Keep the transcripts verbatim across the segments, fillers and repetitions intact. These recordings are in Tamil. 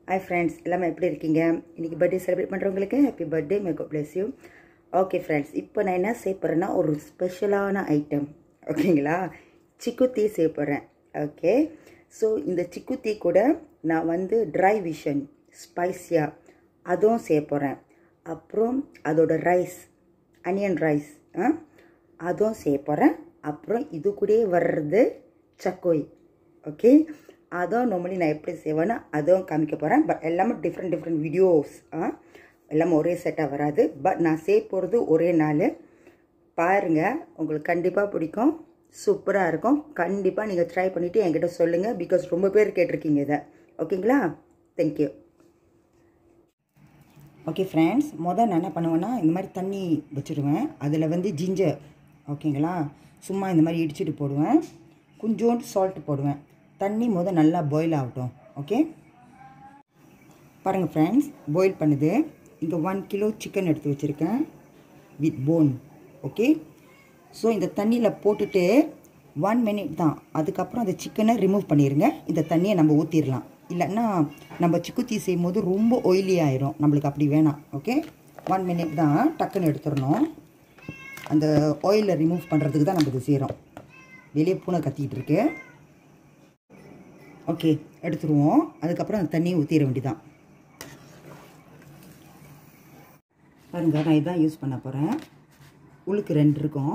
Hi friends, எல்லாமே எப்படி இருக்கீங்க? இன்னைக்கு பர்த்டே செலிப்ரேட் பண்றவங்களுக்கு happy birthday, may god bless you. Okay friends, இப்போ நான் என்ன செய்ய போறேன்னா ஒரு ஸ்பெஷலான ஐட்டம். ஓகேங்களா? சிக்குத்தி செய்ய போறேன். ஓகே. ஸோ இந்த சிக்குத்தி கூட நான் வந்து ட்ரை விஷன் ஸ்பைசியா அதுவும் செய்ய போறேன். அப்புறம் அதோட ரைஸ் அனியன் ரைஸ் அதுவும் செய்ய போறேன். அப்புறம் இது கூடயே வர்றது சக்கோய். ஓகே, அதுவும் நார்மலி நான் எப்படி செய்வேன்னா அதுவும் காமிக்க போகிறேன். பட் எல்லாமே டிஃப்ரெண்ட் டிஃப்ரெண்ட் வீடியோஸ் எல்லாமே ஒரே செட்டாக வராது. பட் நான் செய்ய போகிறது ஒரே நாள். பாருங்கள், உங்களுக்கு கண்டிப்பாக பிடிக்கும், சூப்பராக இருக்கும். கண்டிப்பாக நீங்கள் ட்ரை பண்ணிவிட்டு என்கிட்ட சொல்லுங்கள். பிகாஸ் ரொம்ப பேர் கேட்டிருக்கீங்க இதை. ஓகேங்களா? தேங்க்யூ. ஓகே ஃப்ரெண்ட்ஸ், மொதல் நான் என்ன பண்ணுவேன்னா இந்த மாதிரி தண்ணி வச்சுருவேன். அதில் வந்து ஜிஞ்சர், ஓகேங்களா, சும்மா இந்த மாதிரி இடிச்சிட்டு போடுவேன். கொஞ்சோண்டு சால்ட்டு போடுவேன். தண்ணி மொதல் நல்லா பாயில் ஆகட்டும். ஓகே, பாருங்கள் ஃப்ரெண்ட்ஸ், பாயில் பண்ணுது. இங்கே ஒன் கிலோ சிக்கன் எடுத்து வச்சுருக்கேன் வித் போன். ஓகே, ஸோ இந்த தண்ணியில் போட்டுட்டு ஒன் மினிட் தான். அதுக்கப்புறம் அந்த சிக்கனை ரிமூவ் பண்ணிடுங்க. இந்த தண்ணியை நம்ம ஊற்றிடலாம். இல்லைன்னா நம்ம சிக்குத்தி செய்யும் போது ரொம்ப ஒயிலி ஆயிரும், நம்மளுக்கு அப்படி வேணாம். ஓகே, ஒன் மினிட் தான், டக்குன்னு எடுத்துடணும். அந்த ஆயிலை ரிமூவ் பண்ணுறதுக்கு தான் நம்ம இது செய்கிறோம். வெளியே பூனை கத்திக்கிட்டு இருக்கு. ஓகே, எடுத்துருவோம். அதுக்கப்புறம் அந்த தண்ணியை ஊற்றிட வேண்டியதான். பாருங்க, நான் இதான் யூஸ் பண்ண போகிறேன். உளுக்கு ரெண்டு இருக்கும்.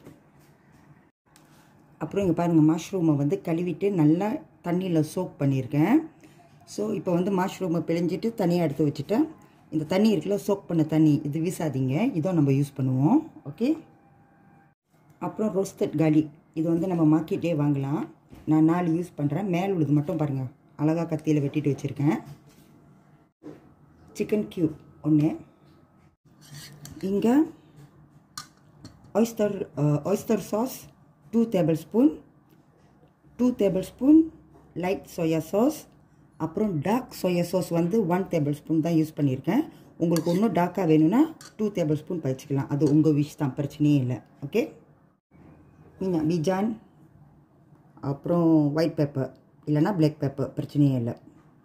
அப்புறம் இங்கே பாருங்கள், மஷ்ரூமை வந்து கழுவிட்டு நல்லா தண்ணியில் சோக் பண்ணியிருக்கேன். ஸோ இப்போ வந்து மஷ்ரூமை பிழிஞ்சிட்டு தனியாக எடுத்து வச்சுட்டேன். இந்த தண்ணி இருக்குல்ல, சோக் பண்ண தண்ணி, இது வீசாதீங்க, இதுவும் நம்ம யூஸ் பண்ணுவோம். ஓகே, அப்புறம் ரோஸ்டட் கார்லிக், இது வந்து நம்ம மார்க்கெட்டே வாங்கலாம். நான் நாலு யூஸ் பண்ணுறேன். மேல் உள்ளது மட்டும் பாருங்கள், அழகாக கத்தியில் வெட்டிட்டு வச்சுருக்கேன். சிக்கன் க்யூப் ஒன்று. இங்கே oyster oyster sauce two tablespoon two tablespoon light soya sauce. அப்புறம் டார்க் சோயா சாஸ் வந்து ஒன் டேபிள் ஸ்பூன் தான் யூஸ் பண்ணியிருக்கேன். உங்களுக்கு இன்னும் டார்க்காக வேணும்னா டூ டேபிள் ஸ்பூன் பறிச்சிக்கலாம். அது உங்கள் விஷ் தான், பிரச்சனையே இல்லை. ஓகே, நீங்கள் பிஜான், அப்புறம் ஒயிட் பெப்பர் இல்லைனா பிளாக் பெப்பர், பிரச்சனையே இல்லை.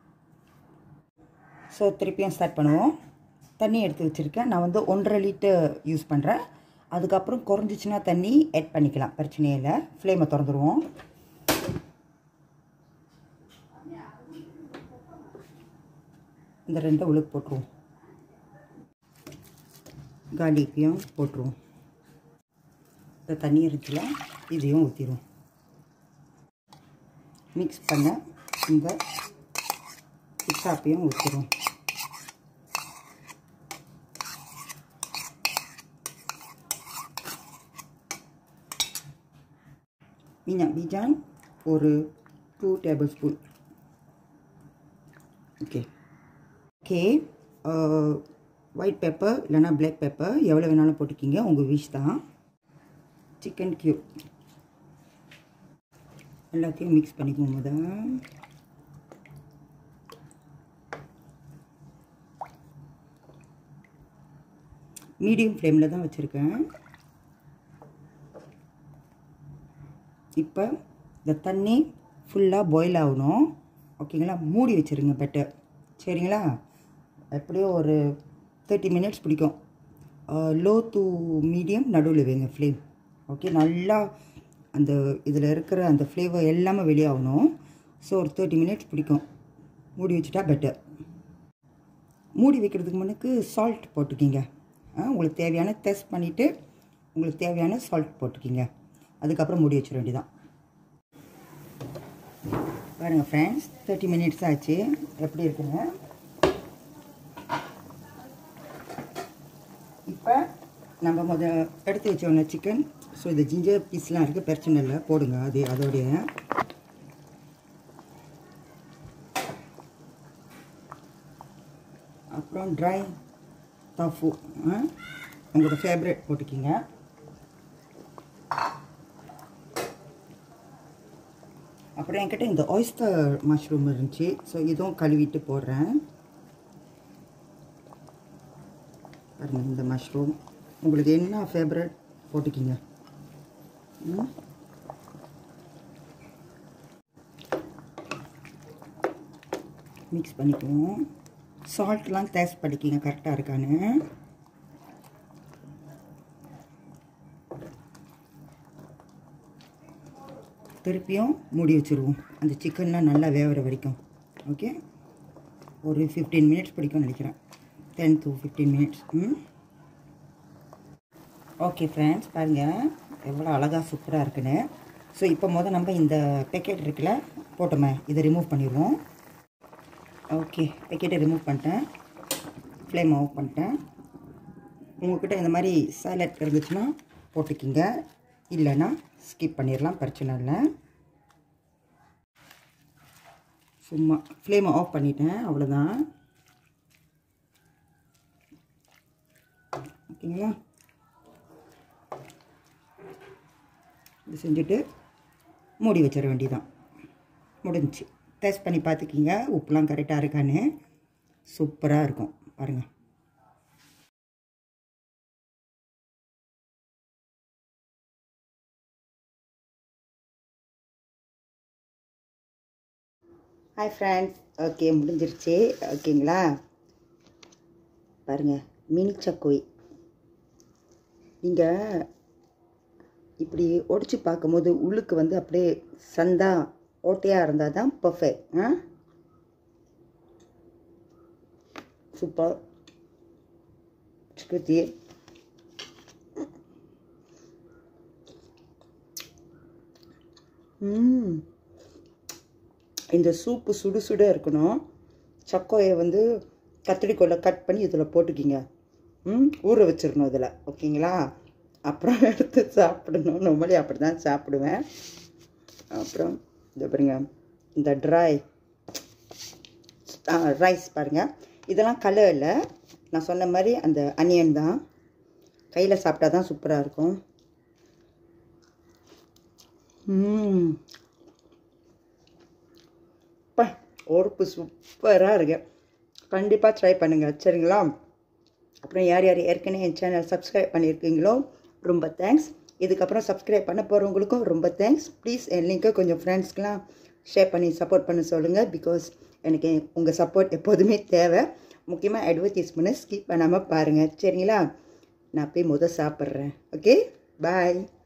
ஸோ திருப்பியும் ஸ்டார்ட் பண்ணுவோம். தண்ணி எடுத்து வச்சுருக்கேன். நான் வந்து ஒன்றரை லிட்டர் யூஸ் பண்ணுறேன். அதுக்கப்புறம் குறைஞ்சிச்சின்னா தண்ணி ஆட் பண்ணிக்கலாம், பிரச்சனையே இல்லை. ஃப்ளேமை திறந்துடுவோம். இந்த ரெண்டை உளுக்கு போட்டுருவோம். கார்லிக்கையும் போட்டுருவோம். இந்த தண்ணி இருக்குல்ல, இதையும் ஊற்றிடுவோம். மிக்ஸ் பண்ண இந்த பிஸ்தாப்பையும் ஊற்றிடுவோம். மீனா பீஜான் ஒரு two tablespoon. Okay okay white pepper இல்லைனா பிளாக் பெப்பர் எவ்வளோ வேணாலும் போட்டுக்கிங்க, உங்கள் விஷ் தான். சிக்கன் க்யூப் எல்லாத்தையும் மிக்ஸ் பண்ணிக்குவோம். முதல் மீடியம் ஃப்ளேமில் தான் வச்சுருக்கேன். இப்போ இந்த தண்ணி ஃபுல்லாக பாயில் ஆகணும். ஓகேங்களா? மூடி வச்சுருங்க பெட்டர். சரிங்களா? எப்படியோ ஒரு தேர்ட்டி மினிட்ஸ் பிடிக்கும். லோ டு மீடியம் நடுவில் வைங்க ஃப்ளேம். ஓகே, நல்லா அந்த இதில் இருக்கிற அந்த ஃப்ளேவர் எல்லாமே வெளியாகணும். ஸோ ஒரு தேர்ட்டி மினிட்ஸ் பிடிக்கும். மூடி வச்சுட்டா பெட்டர். மூடி வைக்கிறதுக்கு முன்னுக்கு சால்ட் போட்டுக்கிங்க. உங்களுக்கு தேவையான டெஸ்ட் பண்ணிவிட்டு உங்களுக்கு தேவையான சால்ட் போட்டுக்கிங்க. அதுக்கப்புறம் மூடி வச்சிட வேண்டியதான். பாருங்கள் ஃப்ரெண்ட்ஸ், தேர்ட்டி மினிட்ஸ் ஆச்சு. எப்படி இருக்குங்க? இப்போ நம்ம முதல் எடுத்து வச்சோம்ல சிக்கன். ஸோ இந்த ஜிஞ்சர் பீஸ்லாம் இருக்குது, பிரச்சனை இல்லை, போடுங்க. அது அதோடைய அப்புறம் ட்ரை டோஃபு, உங்களோட ஃபேவரட் போட்டுக்கிங்க. அப்புறம் என்கிட்ட இந்த ஆயிஸ்டர் மஷ்ரூம் இருந்துச்சு. ஸோ இதுவும் கழுவிட்டு போடுறேன். பாருங்கள், இந்த மஷ்ரூம் உங்களுக்கு என்ன ஃபேவரட் போட்டுக்கிங்க. மிக்ஸ் பண்ணிக்குவோம். சால்ட்லாம் டேஸ்ட் பண்ணிக்கிங்க கரெக்டாக இருக்கான்னு. திருப்பியும் மூடி வச்சுருவோம் அந்த சிக்கன்லாம் நல்லா வேகிற வரைக்கும். ஓகே, ஒரு ஃபிஃப்டீன் மினிட்ஸ் பிடிக்கும்னு நினைக்கிறேன். Ten to fifteen minutes. Hmm okay friends, பாருங்கள் எவ்வளோ அழகாக சூப்பராக இருக்குன்னு. ஸோ இப்போ முதல் நம்ம இந்த பேக்கெட் இருக்குல்ல போட்டோமே, இதை ரிமூவ் பண்ணிடுவோம். ஓகே, பேக்கெட்டை ரிமூவ் பண்ணிட்டேன். ஃப்ளேம் ஆஃப் பண்ணிட்டேன். உங்கள்கிட்ட இந்த மாதிரி சாலட் இருந்துச்சுன்னா போட்டுக்கிங்க, இல்லைன்னா ஸ்கிப் பண்ணிடலாம், பிரச்சனை இல்லை. சும்மா ஃப்ளேமை ஆஃப் பண்ணிட்டேன், அவ்வளோதான். ஓகேங்களா? இது செஞ்சுட்டு மூடி வச்சிட வேண்டியதான், முடிஞ்சிச்சு. டேஸ்ட் பண்ணி பார்த்துக்கிங்க உப்புலாம் கரெக்டாக இருக்கான்னு. சூப்பராக இருக்கும் பாருங்கள். ஹாய் ஃப்ரெண்ட்ஸ், ஓகே முடிஞ்சிருச்சு. ஓகேங்களா? பாருங்கள், மினி சக்கோய். நீங்கள் இப்படி ஒடிச்சு பார்க்கும்போது உள்ளுக்கு வந்து அப்படியே சந்தா ஓட்டையாக இருந்தால் தான் பர்ஃபெக்ட். ஆ சூப்பர். சுக்குத்தி ம் இந்த சூப்பு சுடு சுட இருக்கணும். சக்கோயை வந்து கத்திரிக்கோலை கட் பண்ணி இதில் போட்டுக்கிங்க. ம் ஊற வச்சிடணும் இதில். ஓகேங்களா? அப்புறம் எடுத்து சாப்பிடணும். நம்மளே அப்படி தான் சாப்பிடுவேன். அப்புறம் இந்த பாருங்க, இந்த ட்ரை ரைஸ் பாருங்கள். இதெல்லாம் கலர் இல்லை, நான் சொன்ன மாதிரி அந்த அனியன் தான். கையில் சாப்பிட்டா தான் சூப்பராக இருக்கும். ம் உறுப்பு சூப்பராக இருக்கு. கண்டிப்பாக ட்ரை பண்ணுங்கள், சரிங்களா? அப்புறம் யார் யார் ஏற்கனவே என் சேனல் சப்ஸ்கிரைப் பண்ணியிருக்கீங்களோ ரொம்ப தேங்க்ஸ். இதுக்கப்புறம் சப்ஸ்கிரைப் பண்ண போகிறவங்களுக்கும் ரொம்ப தேங்க்ஸ். ப்ளீஸ் என் லிங்க்கை கொஞ்சம் ஃப்ரெண்ட்ஸ்க்கெலாம் ஷேர் பண்ணி சப்போர்ட் பண்ண சொல்லுங்கள். பிகாஸ் எனக்கு உங்கள் சப்போர்ட் எப்போதுமே தேவை. முக்கியமாக அட்வர்டைஸ்மெண்ட்டை ஸ்கிப் பண்ணாமல் பாருங்கள், சரிங்களா? நான் போய் முதல் சாப்பிட்றேன். ஓகே, பாய்.